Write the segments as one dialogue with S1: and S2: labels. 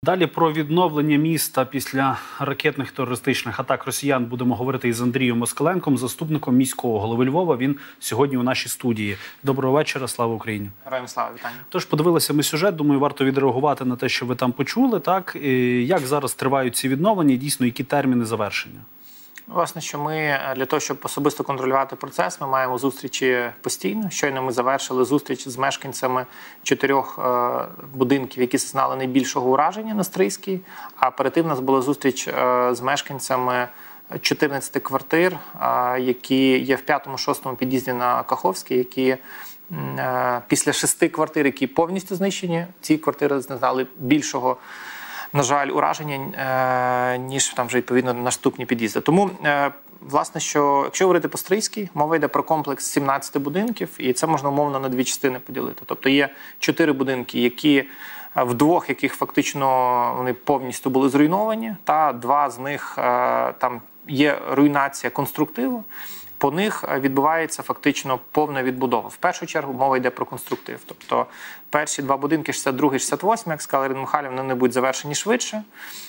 S1: Далі про відновлення міста після ракетних терористичних атак росіян будемо говорити із Андрієм Москаленком, заступником міського голови Львова. Він сьогодні у нашій студії. Доброго вечора, слава Україні.
S2: Героям слава, вітання.
S1: Тож, подивилися ми сюжет, думаю, варто відреагувати на те, що ви там почули. Так? Як зараз тривають ці відновлення і дійсно, які терміни завершення?
S2: Власне, що ми для того, щоб особисто контролювати процес, ми маємо зустрічі постійно. Щойно ми завершили зустріч з мешканцями 4 будинків, які зазнали найбільшого ураження на Стрийській. А перед тим у нас була зустріч з мешканцями 14 квартир, які є в 5-6 під'їзді на Каховській, які після 6 квартир, які повністю знищені, ці квартири зазнали більшого, на жаль, ураження, ніж там вже, відповідно, наступні під'їзди. Тому, власне, що, якщо говорити по Стрийській, мова йде про комплекс 17 будинків, і це можна умовно на 2 частини поділити. Тобто є 4 будинки, які в 2 яких фактично вони повністю були зруйновані, та 2 з них там є руйнація конструктиву. По них відбувається фактично повна відбудова. В першу чергу мова йде про конструктив. Тобто перші 2 будинки, 62 і 68, як сказала Ірина Михайлівна, вони будуть завершені швидше.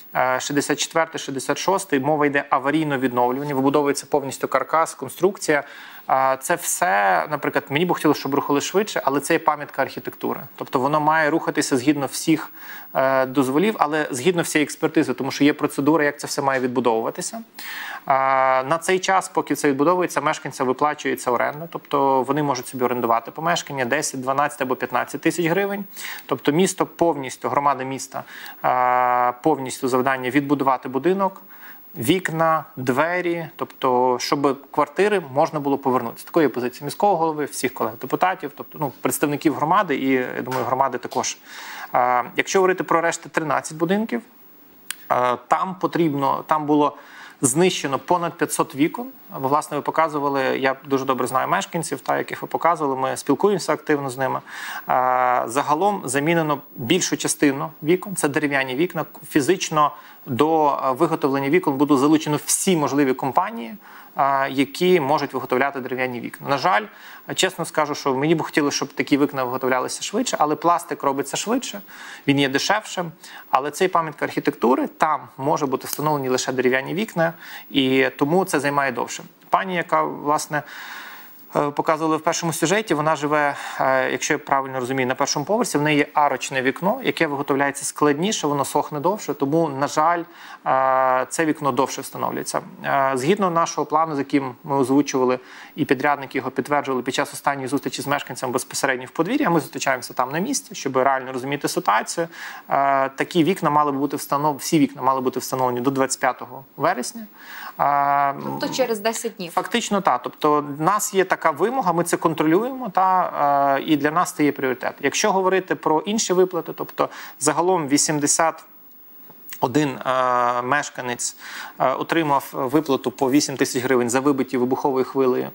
S2: 64, 66, мова йде аварійно відновлювання, вибудовується повністю каркас, конструкція. Це все, наприклад, мені б хотілося, щоб рухали швидше, але це є пам'ятка архітектури. Тобто воно має рухатися згідно всіх дозволів, але згідно всієї експертизи, тому що є процедура, як це все має відбудовуватися. На цей час, поки це відбудовується, мешканцям виплачується оренда, тобто вони можуть собі орендувати помешкання 10, 12 або 15 тисяч гривень. Тобто місто повністю, громада міста повністю завдання відбудувати будинок, вікна, двері, тобто, щоб квартири можна було повернутися. Такої позиції міського голови, всіх колег-депутатів, тобто представників громади і, я думаю, громади також. Якщо говорити про решти 13 будинків, там було знищено понад 500 вікон. Бо, власне, ви показували, я дуже добре знаю мешканців, яких ви показували, ми спілкуємося активно з ними. Загалом замінено більшу частину вікон, це дерев'яні вікна. Фізично до виготовлення вікон будуть залучені всі можливі компанії, які можуть виготовляти дерев'яні вікна. На жаль, чесно скажу, що мені б хотілося, щоб такі вікна виготовлялися швидше, але пластик робиться швидше, він є дешевшим, але цей пам'ятка архітектури, там може бути встановлені лише дерев'яні вікна, і тому це займає довше. Пані, яка, власне, показували в першому сюжеті, вона живе, якщо я правильно розумію, на першому поверсі, в неї є арочне вікно, яке виготовляється складніше, воно сохне довше, тому, на жаль, це вікно довше встановлюється. Згідно нашого плану, з яким ми озвучували, і підрядники його підтверджували під час останньої зустрічі з мешканцями безпосередньо в подвір'ї, а ми зустрічаємося там на місці, щоб реально розуміти ситуацію, такі вікна мали бути встановлені, всі вікна мали бути встановлені до 25 вересня.
S3: Тобто через 10 днів? Фактично,
S2: так. Тобто в нас є така вимога, ми це контролюємо, і для нас це є пріоритет. Якщо говорити про інші виплати, тобто загалом 81 мешканець отримав виплату по 8 тисяч гривень за вибиті вибуховою хвилею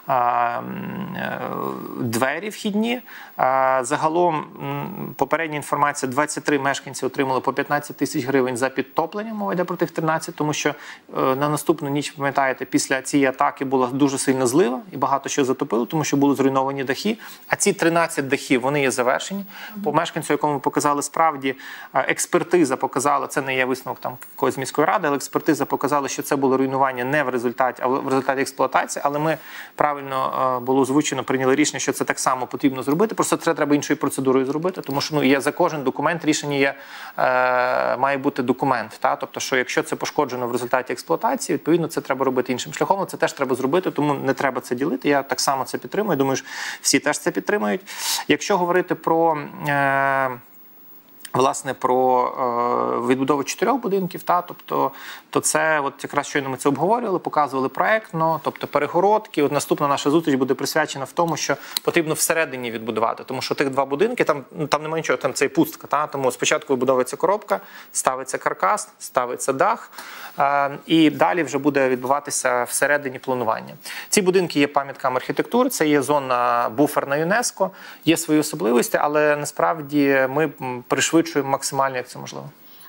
S2: двері вхідні. Загалом, попередня інформація, 23 мешканці отримали по 15 тисяч гривень за підтоплення, мова йде про тих 13, тому що на наступну ніч, пам'ятаєте, після цієї атаки була дуже сильна злива і багато що затопило, тому що були зруйновані дахи. А ці 13 дахів, вони є завершені. По мешканцю, якому ми показали, справді експертиза показала, це не є висновок там якоїсь міської ради, але експертиза показала, що це було руйнування не в результаті, а в результаті експлуатації, але ми правильно було озвучено, прийняли рішення, що це так само потрібно зробити. Просто це треба іншою процедурою зробити, тому що є за кожен документ рішення є, має бути документ. Тобто, що якщо це пошкоджено в результаті експлуатації, відповідно це треба робити іншим шляхом. Це теж треба зробити, тому не треба це ділити. Я так само це підтримую. Думаю, що всі теж це підтримують. Якщо говорити про власне, про відбудову 4 будинків, тобто, то це, от якраз щойно ми це обговорювали, показували проектно, тобто перегородки. От наступна наша зустріч буде присвячена в тому, що потрібно всередині відбудувати, тому що тих 2 будинки, там немає нічого, там це і пустка, тому спочатку вибудовується коробка, ставиться каркас, ставиться дах, і далі вже буде відбуватися всередині планування. Ці будинки є пам'ятками архітектури, це є зона буферна ЮНЕСКО, є свої особливості, але насправді ми пришвидшуємо максимально, як це можливо.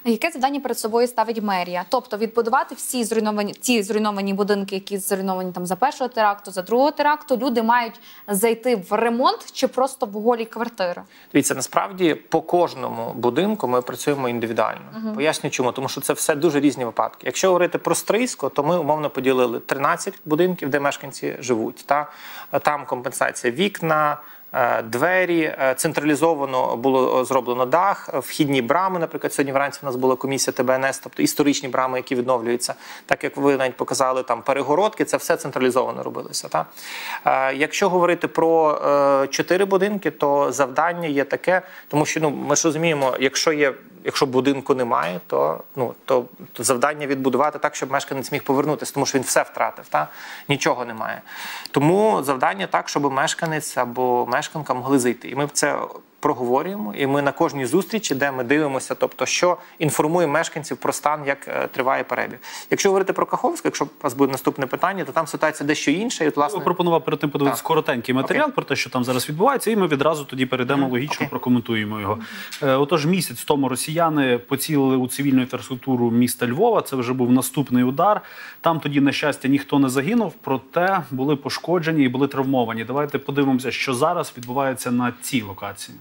S3: Яке завдання перед собою ставить мерія? Тобто відбудувати всі зруйновані будинки, які зруйновані там за першого теракту, за другого теракту, люди мають зайти в ремонт чи просто в голі квартири?
S2: Дивіться, насправді по кожному будинку ми працюємо індивідуально. Поясню чому. Тому що це все дуже різні випадки. Якщо говорити про Стрийсько, то ми умовно поділили 13 будинків, де мешканці живуть. Там компенсація вікна, двері, централізовано було зроблено дах, вхідні брами, наприклад, сьогодні вранці в нас була комісія ТБНС, тобто історичні брами, які відновлюються. Так як ви навіть показали, там перегородки, це все централізовано робилося. Якщо говорити про 4 будинки, то завдання є таке, тому що ми ж розуміємо, якщо будинку немає, то завдання відбудувати так, щоб мешканець міг повернутися, тому що він все втратив, нічого немає. Тому завдання так, щоб мешканець або мешканка могли зайти. І ми це проговорюємо, і ми на кожній зустрічі, де ми дивимося, тобто, що інформує мешканців про стан, як триває перебіг. Якщо говорити про Каховськ, якщо у вас буде наступне питання, то там ситуація дещо інша. І, власне...
S1: Я пропонував перед тим подивитися коротенький матеріал про те, що там зараз відбувається, і ми відразу тоді перейдемо логічно, прокоментуємо його. Отож, місяць тому росіяни поцілили у цивільну інфраструктуру міста Львова, це вже був наступний удар. Там тоді, на щастя, ніхто не загинув, проте були пошкоджені і були травмовані. Давайте подивимося, що зараз відбувається на цій локації.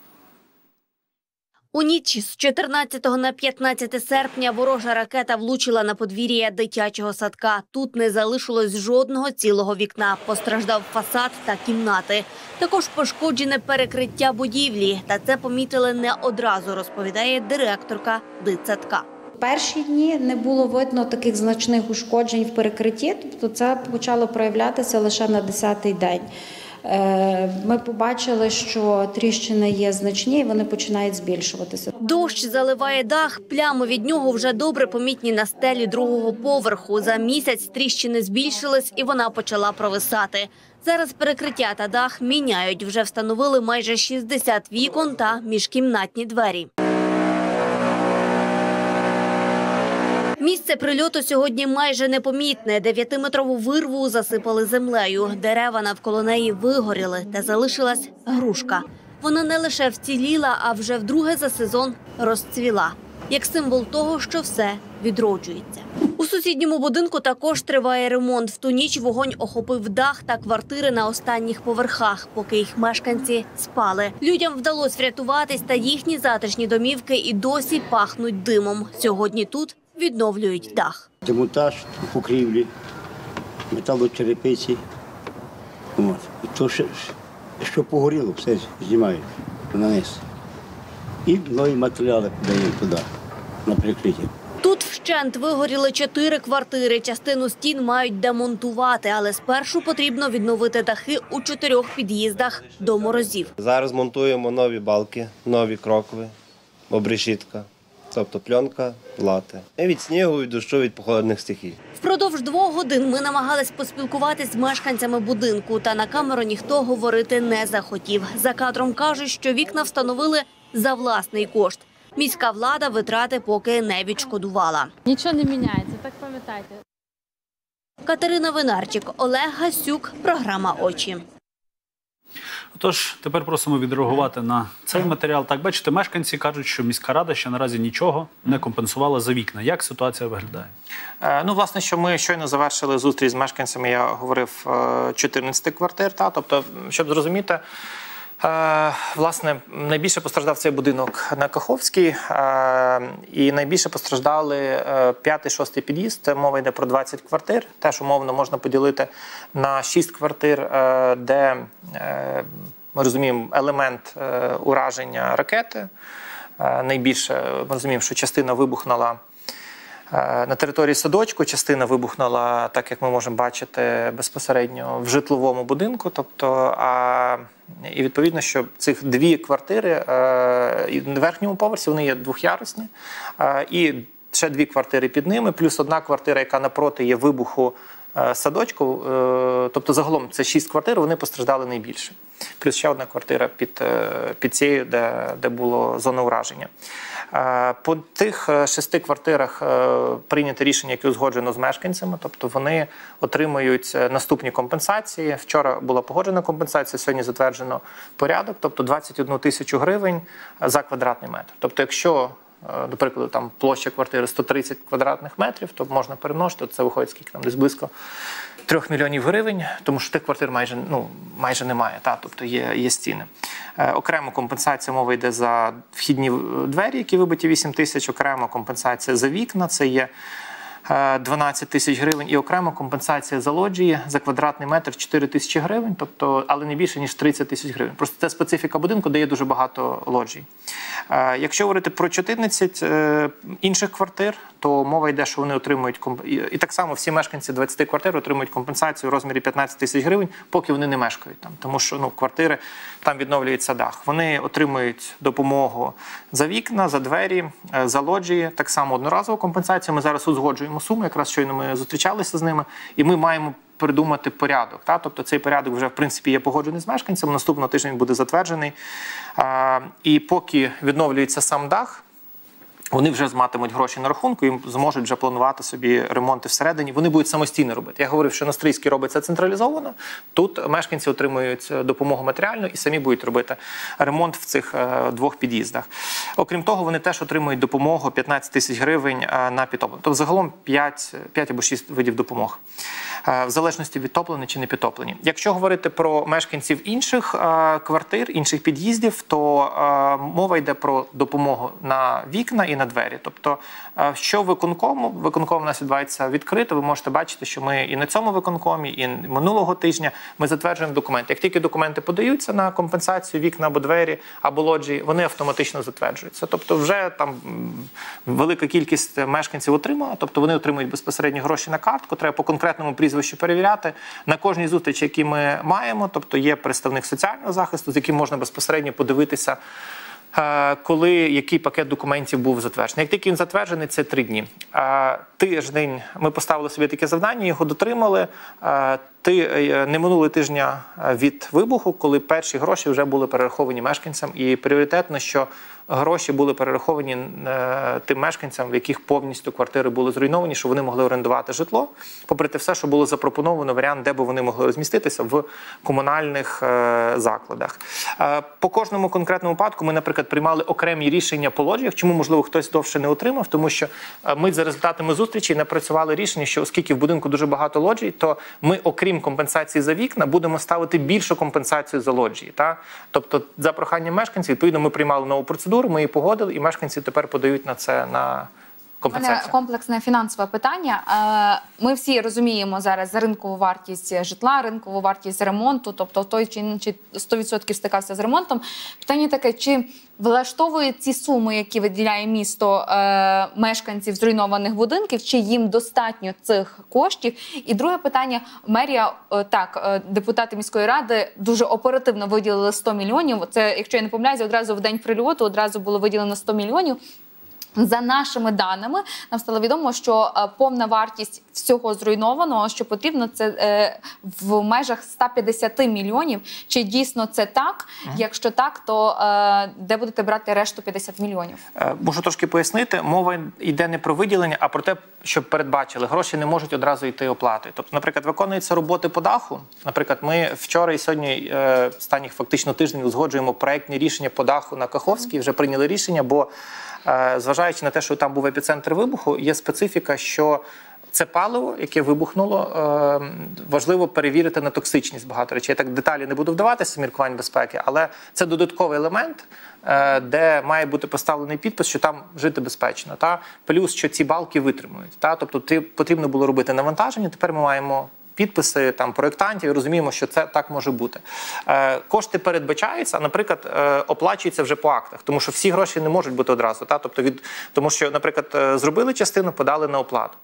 S4: У ніч з 14 на 15 серпня ворожа ракета влучила на подвір'я дитячого садка. Тут не залишилось жодного цілого вікна. Постраждав фасад та кімнати. Також пошкоджене перекриття будівлі. Та це помітили не одразу, розповідає директорка дитсадка.
S5: Перші дні не було видно таких значних ушкоджень в перекритті, тобто це почало проявлятися лише на 10-й день. Ми побачили, що тріщини є значні і вони починають збільшуватися.
S4: Дощ заливає дах, плями від нього вже добре помітні на стелі другого поверху. За місяць тріщини збільшились і вона почала провисати. Зараз перекриття та дах міняють. Вже встановили майже 60 вікон та міжкімнатні двері. Місце прильоту сьогодні майже непомітне. 9-метрову вирву засипали землею. Дерева навколо неї вигоріли та залишилась грушка. Вона не лише вціліла, а вже вдруге за сезон розцвіла. Як символ того, що все відроджується. У сусідньому будинку також триває ремонт. В ту ніч вогонь охопив дах та квартири на останніх поверхах, поки їх мешканці спали. Людям вдалося врятуватись, та їхні затишні домівки і досі пахнуть димом. Сьогодні тут відновлюють дах.
S6: Демонтаж покрівлі, металочерепиці. То, що погоріло, все знімають на низ. І нові матеріали подають туди, на прикриття.
S4: Тут вщент вигоріли 4 квартири. Частину стін мають демонтувати, але спершу потрібно відновити дахи у 4 під'їздах до морозів.
S7: Зараз монтуємо нові балки, нові крокові, обрешітка. Тобто пленка, лати. І від снігу, від дощу, від похолодних стихій.
S4: Впродовж 2 годин ми намагались поспілкуватись з мешканцями будинку, та на камеру ніхто говорити не захотів. За кадром кажуть, що вікна встановили за власний кошт. Міська влада витрати поки не відшкодувала.
S8: Нічого не міняється, так пам'ятайте.
S4: Катерина Винарчик, Олег Гасюк, програма «Очі».
S1: Тож, тепер просимо відреагувати на цей матеріал. Так, бачите, мешканці кажуть, що міська рада ще наразі нічого не компенсувала за вікна. Як ситуація виглядає?
S2: Власне, що ми щойно завершили зустріч з мешканцями, я говорив, 14 квартир. Тобто, щоб зрозуміти, власне, найбільше постраждав цей будинок на Каховській, і найбільше постраждали 5-6 під'їзд, мова йде про 20 квартир, теж умовно можна поділити на 6 квартир, де, ми розуміємо, елемент ураження ракети, найбільше, ми розуміємо, що частина вибухнула на території садочку, частина вибухнула, так як ми можемо бачити, безпосередньо в житловому будинку. Тобто, і відповідно, що цих 2 квартири на верхньому поверсі, вони є двохярусні, і ще 2 квартири під ними, плюс 1 квартира, яка напроти є вибуху садочку, тобто загалом це 6 квартир, вони постраждали найбільше. Плюс ще 1 квартира під цією, де було зона ураження. По тих 6 квартирах прийнято рішення, яке узгоджено з мешканцями, тобто вони отримують наступні компенсації. Вчора була погоджена компенсація, сьогодні затверджено порядок, тобто 21 тисячу гривень за квадратний метр. Тобто якщо до прикладу, там площа квартири 130 квадратних метрів, то можна перемножити, це виходить скільки там, десь близько 3 мільйонів гривень, тому що тих квартир майже немає, тобто є стіни. Окремо компенсація, мова йде за вхідні двері, які вибиті 8 тисяч, окремо компенсація за вікна, це є 12 тисяч гривень, і окремо компенсація за лоджії за квадратний метр 4 тисячі гривень, тобто, але не більше, ніж 30 тисяч гривень. Просто це специфіка будинку, де є дуже багато лоджій. Якщо говорити про 14 інших квартир, то мова йде, що вони отримують, і так само всі мешканці 20 квартир отримують компенсацію у розмірі 15 тисяч гривень, поки вони не мешкають там. Тому що квартири, там відновлюється дах. Вони отримують допомогу за вікна, за двері, за лоджії, так само одноразову компенсацію. Ми зараз узгоджуємо суму, якраз щойно ми зустрічалися з ними, і ми маємо придумати порядок. Тобто цей порядок вже, в принципі, є погоджений з мешканцями, наступного тижня він буде затверджений. І поки відновлюється сам дах, вони вже матимуть гроші на рахунку і зможуть вже планувати собі ремонти всередині. Вони будуть самостійно робити. Я говорив, що на Стрийській робиться централізовано. Тут мешканці отримують допомогу матеріальну і самі будуть робити ремонт в цих 2 під'їздах. Окрім того, вони теж отримують допомогу 15 тисяч гривень на підтоплення. Тобто загалом 5 або 6 видів допомог. В залежності від підтоплені чи не підтоплені. Якщо говорити про мешканців інших квартир, інших під'їздів, то мова йде про допомогу на вікна і на двері. Тобто, що виконком у нас відбувається відкрито, ви можете бачити, що ми і на цьому виконкомі, і минулого тижня ми затверджуємо документи. Як тільки документи подаються на компенсацію вікна або двері, або лоджії, вони автоматично затверджуються. Тобто вже там велика кількість мешканців отримала, тобто вони отримують безпосередньо гроші на картку, треба по конкретному прізвищу перевіряти. На кожній зустрічі, які ми маємо, тобто є представник соціального захисту, з яким можна безпосередньо подивитися, коли який пакет документів був затверджений. Як тільки він затверджений, це 3 дні. Тиждень ми поставили собі таке завдання, його дотримали. Не минулого тижня від вибуху, коли перші гроші вже були перераховані мешканцям. І пріоритетно, що гроші були перераховані тим мешканцям, в яких повністю квартири були зруйновані, щоб вони могли орендувати житло. Попри те все, що було запропоновано варіант, де б вони могли розміститися в комунальних закладах. По кожному конкретному випадку ми, наприклад, приймали окремі рішення по лоджіях. Чому, можливо, хтось довше не отримав? Тому що ми за результатами зустрічі напрацювали рішення, що оскільки в будинку дуже багато лоджій, то ми, окрім компенсації за вікна, будемо ставити більшу компенсацію за лоджії. Тобто, за проханням мешканців, відповідно, ми приймали нову процедуру, ми її погодили, і мешканці тепер подають на це на компенсацію.
S3: У мене комплексне фінансове питання. Ми всі розуміємо зараз ринкову вартість житла, ринкову вартість ремонту, тобто той чи 100% стикався з ремонтом. Питання таке, чи влаштовують ці суми, які виділяє місто мешканців зруйнованих будинків, чи їм достатньо цих коштів? І друге питання, мерія, депутати міської ради дуже оперативно виділили 100 мільйонів. Це, якщо я не помиляюся, одразу в день прильоту одразу було виділено 100 мільйонів. За нашими даними, нам стало відомо, що повна вартість всього зруйнованого, що потрібно, це в межах 150 мільйонів. Чи дійсно це так? Якщо так, то де будете брати решту 50 мільйонів?
S2: Можу трошки пояснити. Мова йде не про виділення, а про те, щоб передбачили. Гроші не можуть одразу йти оплатою. Тобто, наприклад, виконуються роботи по даху. Наприклад, ми вчора і сьогодні, останніх фактично тиждень, узгоджуємо проєктні рішення по даху на Каховській. Вже прийняли рішення, бо зважаючи на те, що там був епіцентр вибуху, є специфіка, що це паливо, яке вибухнуло, важливо перевірити на токсичність багато речей. Я так деталі не буду вдаватися, міркувань безпеки, але це додатковий елемент, де має бути поставлений підпис, що там жити безпечно. Плюс, що ці балки витримують. Тобто потрібно було робити навантаження, тепер ми маємо підписи проєктантів і розуміємо, що це так може бути. Кошти передбачаються, наприклад, оплачуються вже по актах, тому що всі гроші не можуть бути одразу. Тому що, наприклад, зробили частину, подали на оплату.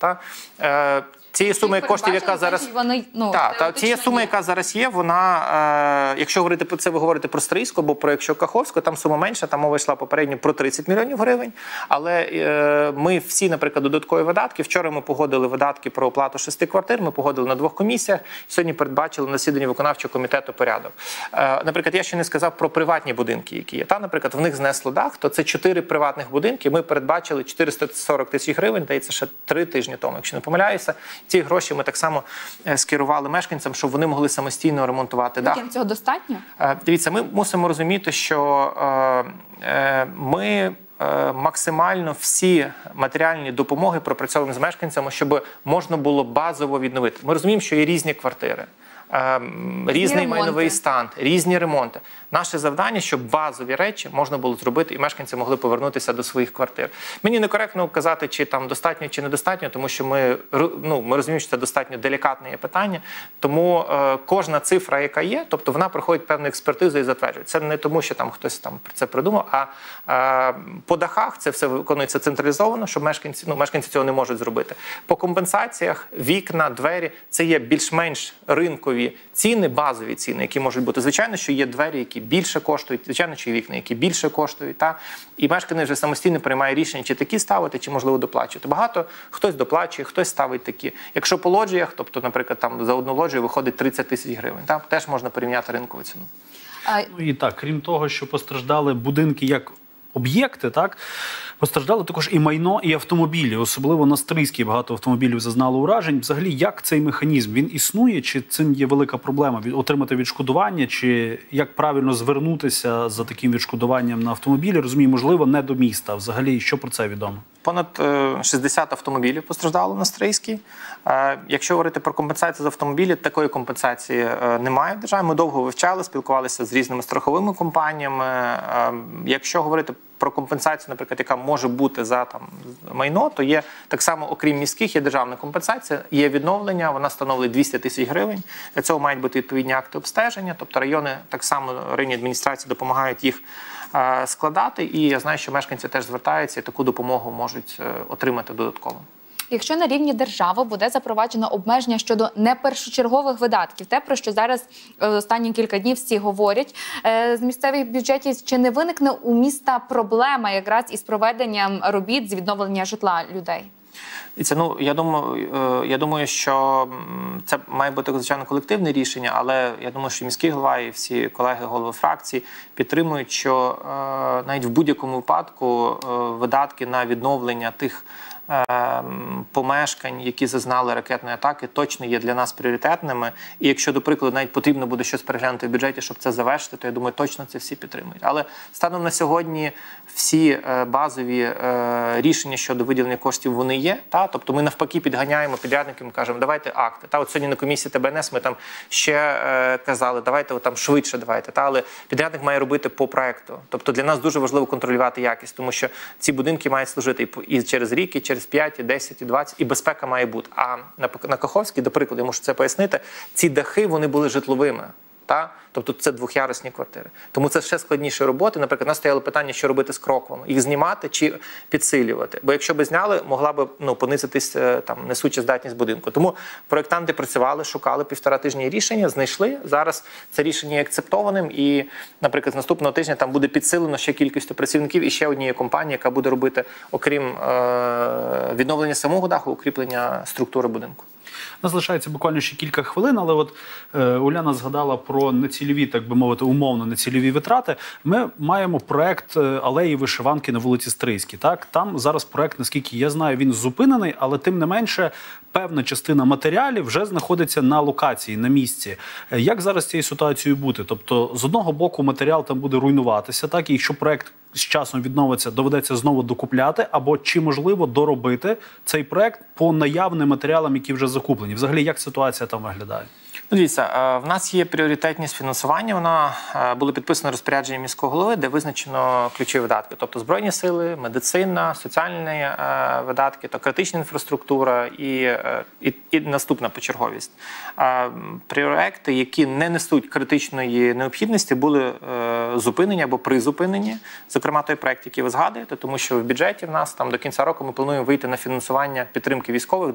S2: Цієї суми коштів, яка зараз цієї суми, яка зараз є, вона, якщо говорити про це, ви говорите про Стрийську або про якщо Каховську, там сума менша, там мова йшла попередньо про 30 мільйонів гривень. Але ми всі, наприклад, додаткові видатки. Вчора ми погодили видатки про оплату 6 квартир, ми погодили на 2 комісіях. Сьогодні передбачили на засіданні виконавчого комітету порядок. Наприклад, я ще не сказав про приватні будинки, які є. Наприклад, в них знесло дах, то це 4 приватних будинки. Ми передбачили 440 тисяч гривень, дається ще 3 тижні тому, якщо не помиляюся. Ці гроші ми так само скерували мешканцям, щоб вони могли самостійно ремонтувати дах.
S3: Яким цього достатньо?
S2: Дивіться, ми мусимо розуміти, що ми максимально всі матеріальні допомоги пропрацьовуємо з мешканцями, щоб можна було базово відновити. Ми розуміємо, що є різні квартири, різний майновий стан, різні ремонти. Наше завдання, щоб базові речі можна було зробити і мешканці могли повернутися до своїх квартир. Мені некоректно казати, чи там достатньо, чи недостатньо, тому що ми розуміємо, що це достатньо делікатне питання. Тому кожна цифра, яка є, тобто вона проходить певну експертизу і затверджує. Це не тому, що там хтось там це придумав, а по дахах це все виконується централізовано, щоб мешканці цього не можуть зробити. По компенсаціях вікна, двері – це є більш-менш ринкові ціни, базові ціни, які можуть бути. Звичайно, що є двері, які більше коштують, звичайно, що є вікна, які більше коштують. І мешканець вже самостійно приймає рішення, чи такі ставити, чи, можливо, доплачувати. Багато хтось доплачує, хтось ставить такі. Якщо по лоджіях, тобто, наприклад, там за одну лоджію виходить 30 тисяч гривень, теж можна порівняти ринкову ціну.
S1: Ну і так, крім того, що постраждали будинки як об'єкти, так, постраждали також і майно, і автомобілі. Особливо на Стрийській багато автомобілів зазнало уражень. Взагалі, як цей механізм? Він існує? Чи цим є велика проблема? Отримати відшкодування? Чи як правильно звернутися за таким відшкодуванням на автомобілі? Розумію, можливо, не до міста. Взагалі, що про це відомо?
S2: Понад 60 автомобілів постраждало на Стрийській. Якщо говорити про компенсацію з автомобілів, такої компенсації немає в державі. Ми довго вивчали, спілкувалися з різними страховими компаніями. Якщо говорити про компенсацію, наприклад, яка може бути за майно, то є так само, окрім міських, є державна компенсація, є відновлення, вона становить 200 тисяч гривень. Для цього мають бути відповідні акти обстеження, тобто райони, так само районні адміністрації допомагають їх складати, і я знаю, що мешканці теж звертаються і таку допомогу можуть отримати додатково.
S3: Якщо на рівні держави буде запроваджено обмеження щодо непершочергових видатків, те, про що зараз останні кілька днів всі говорять, з місцевих бюджетів, чи не виникне у міста проблема якраз із проведенням робіт з відновлення житла людей?
S2: Я думаю, що це має бути, звичайно, колективне рішення, але я думаю, що міський голова і всі колеги, голови фракцій підтримують, що навіть в будь-якому випадку видатки на відновлення тих помешкань, які зазнали ракетної атаки, точно є для нас пріоритетними. І якщо, до прикладу, навіть потрібно буде щось переглянути в бюджеті, щоб це завершити, то я думаю, точно це всі підтримують. Але станом на сьогодні всі базові рішення щодо виділення коштів, вони є. Тобто ми навпаки підганяємо підрядникам і кажемо, давайте акти. От сьогодні на комісії ТБНС ми там ще казали, давайте там швидше давайте. Але підрядник має робити по проекту. Тобто для нас дуже важливо контролювати якість, тому що ці будинки мають служити і через рік, і через 5, і 10, і 20, і безпека має бути. А на Каховській, до прикладу, я можу це пояснити, ці дахи, вони були житловими. Тобто це двох'ярусні квартири. Тому це ще складніші роботи. Наприклад, у нас стояло питання, що робити з кроквами. Їх знімати чи підсилювати. Бо якщо б зняли, могла б понизитись несуча здатність будинку. Тому проєктанти працювали, шукали 1,5 тижні рішення, знайшли. Зараз це рішення є акцептованим. І, наприклад, з наступного тижня там буде підсилено ще кількістю працівників і ще однієї компанії, яка буде робити, окрім відновлення самого даху, укріплення структури будинку.
S1: У нас залишається буквально ще кілька хвилин, але от Уляна згадала про нецільові, так би мовити, умовно нецільові витрати. Ми маємо проект алеї вишиванки на вулиці Стрийській. Так? Там зараз проект, наскільки я знаю, він зупинений, але тим не менше певна частина матеріалів вже знаходиться на локації, на місці. Як зараз з цією ситуацією бути? Тобто, з одного боку, матеріал там буде руйнуватися, так? І якщо проект з часом відновиться, доведеться знову докупляти, або чи можливо доробити цей проект по наявним матеріалам, які вже закуплені? Взагалі, як ситуація там виглядає?
S2: Дивіться, в нас є пріоритетність фінансування. Вона було підписано розпорядження міського голови, де визначено ключові видатки. Тобто Збройні сили, медицина, соціальні видатки, то критична інфраструктура і наступна почерговість. Проекти, які не несуть критичної необхідності, були зупинені або призупинені. Зокрема, той проект, який ви згадуєте, тому що в бюджеті в нас там до кінця року ми плануємо вийти на фінансування підтримки військових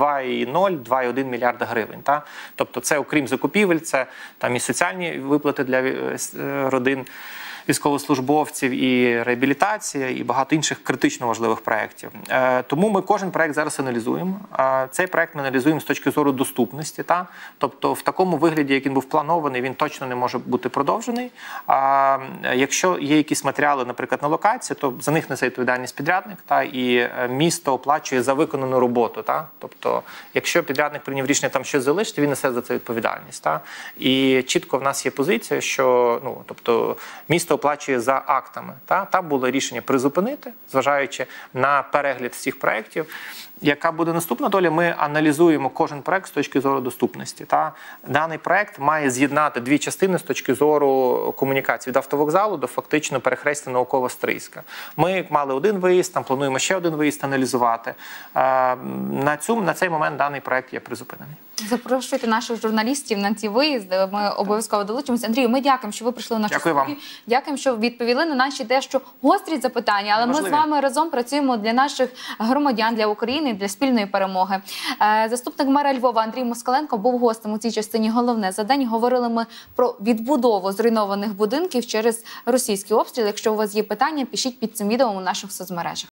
S2: 2,0-2,1 мільярда гривень. Тобто це окрім закупівель, це там і соціальні виплати для родин військовослужбовців, і реабілітація, і багато інших критично важливих проєктів. Тому ми кожен проєкт зараз аналізуємо. Цей проєкт ми аналізуємо з точки зору доступності. Тобто в такому вигляді, як він був планований, він точно не може бути продовжений. Якщо є якісь матеріали, наприклад, на локації, то за них несе відповідальність підрядник, і місто оплачує за виконану роботу. Тобто, якщо підрядник прийняв рішення там щось залишити, він несе за це відповідальність. І чітко в нас є позиція, що тобто, місто оплачує за актами. Там було рішення призупинити, зважаючи на перегляд всіх проєктів. Яка буде наступна доля? Ми аналізуємо кожен проект з точки зору доступності. Даний проект має з'єднати дві частини з точки зору комунікації від автовокзалу до фактично перехрестя Науково-Стрийська. Ми мали один виїзд, там плануємо ще один виїзд аналізувати. На цей момент даний проект є призупинений.
S3: Запрошуйте наших журналістів на ці виїзди. Ми обов'язково долучимося. Андрію, ми дякуємо, що ви прийшли в нашу студію. Дякуємо, що відповіли на наші дещо гострі запитання. Але ми з вами разом працюємо для наших громадян, для України, для спільної перемоги. Заступник мера Львова Андрій Москаленко був гостем у цій частині «Головне за день». Говорили ми про відбудову зруйнованих будинків через російський обстріл. Якщо у вас є питання, пишіть під цим відео у наших соцмережах.